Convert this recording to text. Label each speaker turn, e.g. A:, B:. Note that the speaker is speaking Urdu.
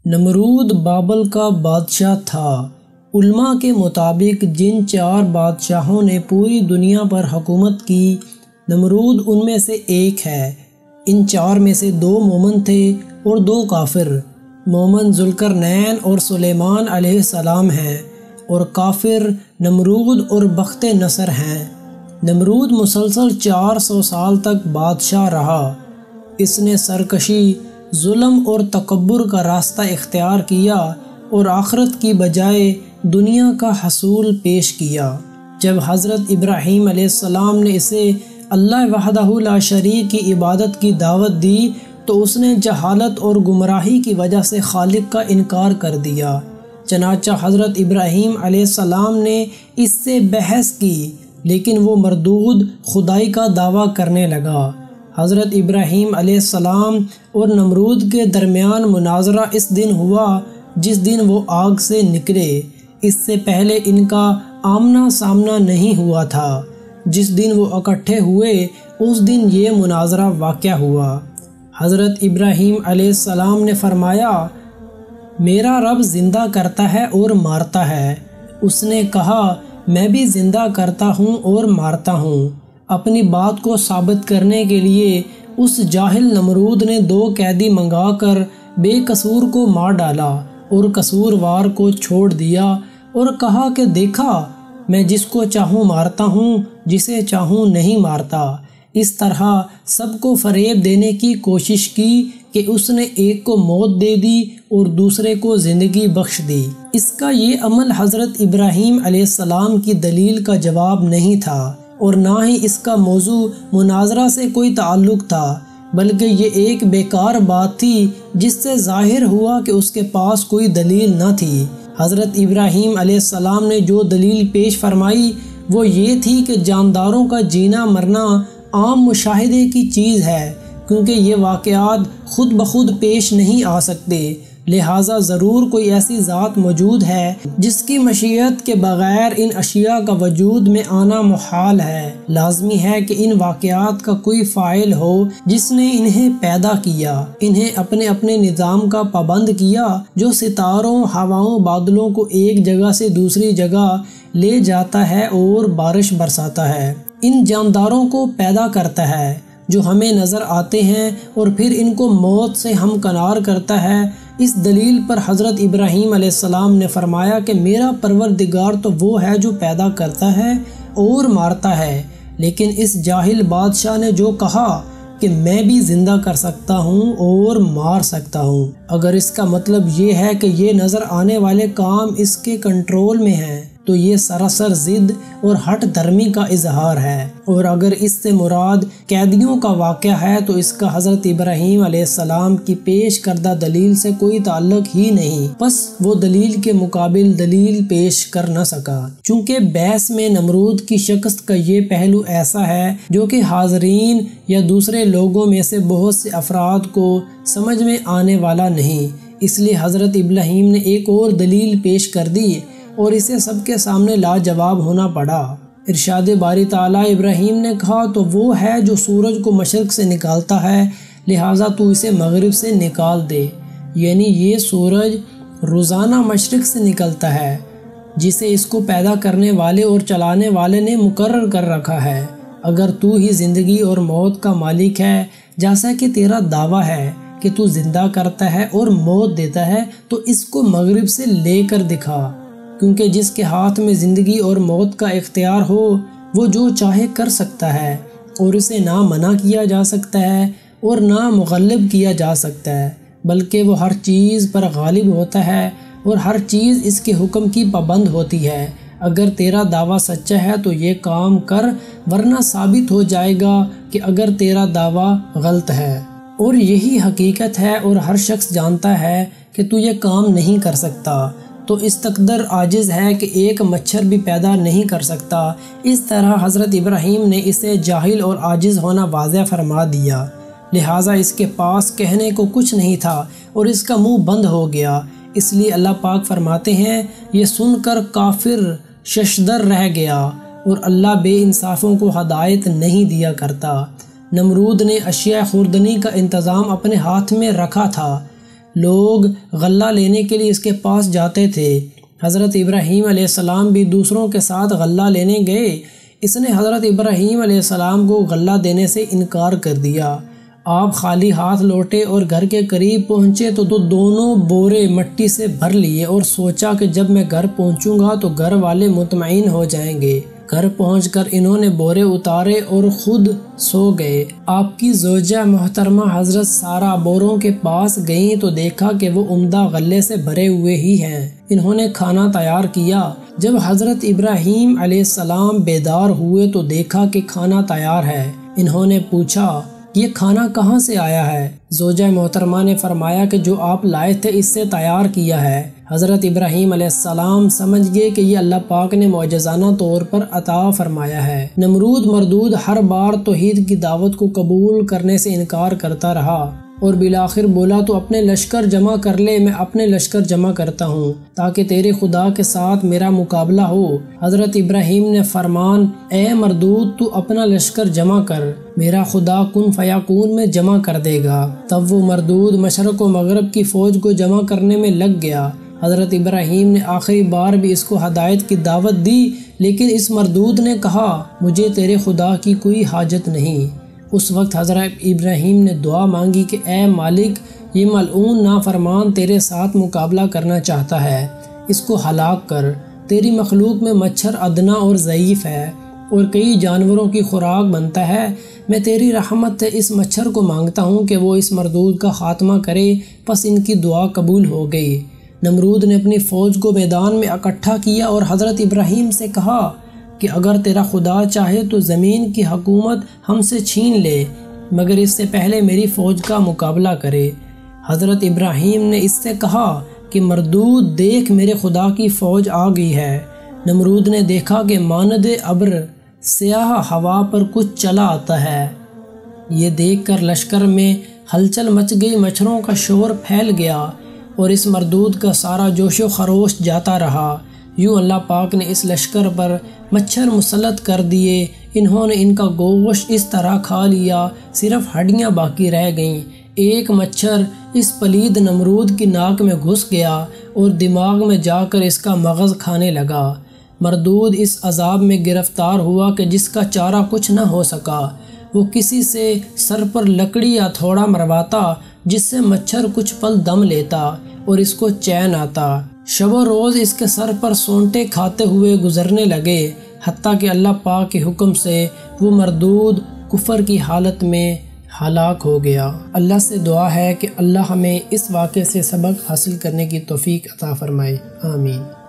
A: نمرود بابل کا بادشاہ تھا۔ علماء کے مطابق جن 4 بادشاہوں نے پوری دنیا پر حکومت کی، نمرود ان میں سے ایک ہے۔ ان 4 میں سے 2 مومن تھے اور 2 کافر۔ مومن ذوالقرنین اور سلیمان علیہ السلام ہیں، اور کافر نمرود اور بخت نصر ہیں۔ نمرود مسلسل 400 سال تک بادشاہ رہا۔ اس نے سرکشی، ظلم اور تکبر کا راستہ اختیار کیا اور آخرت کی بجائے دنیا کا حصول پیش کیا۔ جب حضرت ابراہیم علیہ السلام نے اسے اللہ وحدہ لا شریک کی عبادت کی دعوت دی تو اس نے جہالت اور گمراہی کی وجہ سے خالق کا انکار کر دیا۔ چنانچہ حضرت ابراہیم علیہ السلام نے اس سے بحث کی، لیکن وہ مردود خدائی کا دعویٰ کرنے لگا۔ حضرت ابراہیم علیہ السلام اور نمرود کے درمیان مناظرہ اس دن ہوا جس دن وہ آگ سے نکلے۔ اس سے پہلے ان کا آمنا سامنا نہیں ہوا تھا۔ جس دن وہ اکٹھے ہوئے اس دن یہ مناظرہ واقع ہوا۔ حضرت ابراہیم علیہ السلام نے فرمایا، میرا رب زندہ کرتا ہے اور مارتا ہے۔ اس نے کہا، میں بھی زندہ کرتا ہوں اور مارتا ہوں۔ اپنی بات کو ثابت کرنے کے لیے اس جاہل نمرود نے 2 قیدی منگا کر بے قصور کو مار ڈالا اور قصوروار کو چھوڑ دیا اور کہا کہ دیکھا، میں جس کو چاہوں مارتا ہوں، جسے چاہوں نہیں مارتا۔ اس طرح سب کو فریب دینے کی کوشش کی کہ اس نے ایک کو موت دے دی اور دوسرے کو زندگی بخش دی۔ اس کا یہ عمل حضرت ابراہیم علیہ السلام کی دلیل کا جواب نہیں تھا، اور نہ ہی اس کا موضوع مناظرہ سے کوئی تعلق تھا، بلکہ یہ ایک بیکار بات تھی جس سے ظاہر ہوا کہ اس کے پاس کوئی دلیل نہ تھی۔ حضرت ابراہیم علیہ السلام نے جو دلیل پیش فرمائی وہ یہ تھی کہ جانداروں کا جینا مرنا عام مشاہدے کی چیز ہے، کیونکہ یہ واقعات خود بخود پیش نہیں آ سکتے، لہٰذا ضرور کوئی ایسی ذات موجود ہے جس کی مشیت کے بغیر ان اشیاء کا وجود میں آنا محال ہے۔ لازمی ہے کہ ان واقعات کا کوئی فاعل ہو جس نے انہیں پیدا کیا، انہیں اپنے اپنے نظام کا پابند کیا، جو ستاروں، ہواؤں، بادلوں کو ایک جگہ سے دوسری جگہ لے جاتا ہے اور بارش برساتا ہے۔ ان جانداروں کو پیدا کرتا ہے جو ہمیں نظر آتے ہیں اور پھر ان کو موت سے ہمکنار کرتا ہے۔ اس دلیل پر حضرت ابراہیم علیہ السلام نے فرمایا کہ میرا پروردگار تو وہ ہے جو پیدا کرتا ہے اور مارتا ہے، لیکن اس جاہل بادشاہ نے جو کہا کہ میں بھی زندہ کر سکتا ہوں اور مار سکتا ہوں، اگر اس کا مطلب یہ ہے کہ یہ نظر آنے والے کام اس کے کنٹرول میں ہیں تو یہ سراسر ضد اور ہٹ دھرمی کا اظہار ہے، اور اگر اس سے مراد قیدیوں کا واقعہ ہے تو اس کا حضرت ابراہیم علیہ السلام کی پیش کردہ دلیل سے کوئی تعلق ہی نہیں، بس وہ دلیل کے مقابل دلیل پیش کر نہ سکا۔ چونکہ بحث میں نمرود کی شخص کا یہ پہلو ایسا ہے جو کہ حاضرین یا دوسرے لوگوں میں سے بہت سے افراد کو سمجھ میں آنے والا نہیں، اس لیے حضرت ابراہیم نے ایک اور دلیل پیش کر دی اور اسے سب کے سامنے لاجواب ہونا پڑا۔ ارشاد باری تعالیٰ، ابراہیم نے کہا، تو وہ ہے جو سورج کو مشرق سے نکالتا ہے، لہٰذا تو اسے مغرب سے نکال دے، یعنی یہ سورج روزانہ مشرق سے نکلتا ہے جسے اس کو پیدا کرنے والے اور چلانے والے نے مقرر کر رکھا ہے۔ اگر تو ہی زندگی اور موت کا مالک ہے جیسا کہ تیرا دعویٰ ہے کہ تو زندہ کرتا ہے اور موت دیتا ہے، تو اس کو مغرب سے لے کر دکھا، کیونکہ جس کے ہاتھ میں زندگی اور موت کا اختیار ہو وہ جو چاہے کر سکتا ہے، اور اسے نہ منع کیا جا سکتا ہے اور نہ مغلب کیا جا سکتا ہے، بلکہ وہ ہر چیز پر غالب ہوتا ہے اور ہر چیز اس کے حکم کی پابند ہوتی ہے۔ اگر تیرا دعویٰ سچا ہے تو یہ کام کر، ورنہ ثابت ہو جائے گا کہ اگر تیرا دعویٰ غلط ہے، اور یہی حقیقت ہے اور ہر شخص جانتا ہے کہ تو یہ کام نہیں کر سکتا، تو اس تقدر عاجز ہے کہ ایک مچھر بھی پیدا نہیں کر سکتا۔ اس طرح حضرت ابراہیم نے اسے جاہل اور عاجز ہونا واضح فرما دیا، لہٰذا اس کے پاس کہنے کو کچھ نہیں تھا اور اس کا منہ بند ہو گیا۔ اس لیے اللہ پاک فرماتے ہیں، یہ سن کر کافر ششدر رہ گیا اور اللہ بے انصافوں کو ہدایت نہیں دیا کرتا۔ نمرود نے اشیاء خوردنی کا انتظام اپنے ہاتھ میں رکھا تھا، لوگ غلہ لینے کے لیے اس کے پاس جاتے تھے۔ حضرت ابراہیم علیہ السلام بھی دوسروں کے ساتھ غلہ لینے گئے۔ اس نے حضرت ابراہیم علیہ السلام کو غلہ دینے سے انکار کر دیا۔ آپ خالی ہاتھ لوٹے اور گھر کے قریب پہنچے تو دونوں بورے مٹی سے بھر لیے اور سوچا کہ جب میں گھر پہنچوں گا تو گھر والے مطمئن ہو جائیں گے۔ گھر پہنچ کر انہوں نے بورے اتارے اور خود سو گئے۔ آپ کی زوجہ محترمہ حضرت سارہ بوروں کے پاس گئیں تو دیکھا کہ وہ عمدہ غلے سے بھرے ہوئے ہی ہیں۔ انہوں نے کھانا تیار کیا۔ جب حضرت ابراہیم علیہ السلام بیدار ہوئے تو دیکھا کہ کھانا تیار ہے۔ انہوں نے پوچھا یہ کھانا کہاں سے آیا ہے؟ زوجہ محترمہ نے فرمایا کہ جو آپ لائے تھے اس سے تیار کیا ہے۔ حضرت ابراہیم علیہ السلام سمجھ گئے کہ یہ اللہ پاک نے معجزانہ طور پر عطا فرمایا ہے۔ نمرود مردود ہر بار توحید کی دعوت کو قبول کرنے سے انکار کرتا رہا اور بالآخر بولا تو اپنے لشکر جمع کر لے، میں اپنے لشکر جمع کرتا ہوں تاکہ تیرے خدا کے ساتھ میرا مقابلہ ہو۔ حضرت ابراہیم نے فرمان اے مردود تو اپنا لشکر جمع کر، میرا خدا کن فیکون میں جمع کر دے گا۔ تب وہ مردود مشرق و مغرب کی فوج کو جمع کرنے میں لگ گیا۔ حضرت ابراہیم نے آخری بار بھی اس کو ہدایت کی دعوت دی، لیکن اس مردود نے کہا مجھے تیرے خدا کی کوئی حاجت نہیں۔ اس وقت حضرت ابراہیم نے دعا مانگی کہ اے مالک، یہ ملعون نافرمان تیرے ساتھ مقابلہ کرنا چاہتا ہے، اس کو ہلاک کر۔ تیری مخلوق میں مچھر ادنا اور ضعیف ہے اور کئی جانوروں کی خوراک بنتا ہے۔ میں تیری رحمت سے اس مچھر کو مانگتا ہوں کہ وہ اس مردود کا خاتمہ کرے۔ پس ان کی دعا قبول ہو گئی۔ نمرود نے اپنی فوج کو میدان میں اکٹھا کیا اور حضرت ابراہیم سے کہا کہ اگر تیرا خدا چاہے تو زمین کی حکومت ہم سے چھین لے، مگر اس سے پہلے میری فوج کا مقابلہ کرے۔ حضرت ابراہیم نے اس سے کہا کہ مردود دیکھ میرے خدا کی فوج آ گئی ہے۔ نمرود نے دیکھا کہ مانند ابر سیاہ ہوا پر کچھ چلا آتا ہے۔ یہ دیکھ کر لشکر میں ہلچل مچ گئی، مچھروں کا شور پھیل گیا اور اس مردود کا سارا جوش و خروش جاتا رہا۔ یوں اللہ پاک نے اس لشکر پر مچھر مسلط کر دیے۔ انہوں نے ان کا گوشت اس طرح کھا لیا، صرف ہڈیاں باقی رہ گئیں۔ ایک مچھر اس پلید نمرود کی ناک میں گھس گیا اور دماغ میں جا کر اس کا مغز کھانے لگا۔ مردود اس عذاب میں گرفتار ہوا کہ جس کا چارہ کچھ نہ ہو سکا۔ وہ کسی سے سر پر لکڑی یا تھوڑا مرواتا جس سے مچھر کچھ پل دم لیتا اور اس کو چین آتا۔ شب و روز اس کے سر پر سونٹے کھاتے ہوئے گزرنے لگے، حتیٰ کہ اللہ پاک کے حکم سے وہ مردود کفر کی حالت میں ہلاک ہو گیا۔ اللہ سے دعا ہے کہ اللہ ہمیں اس واقعے سے سبق حاصل کرنے کی توفیق عطا فرمائے، آمین۔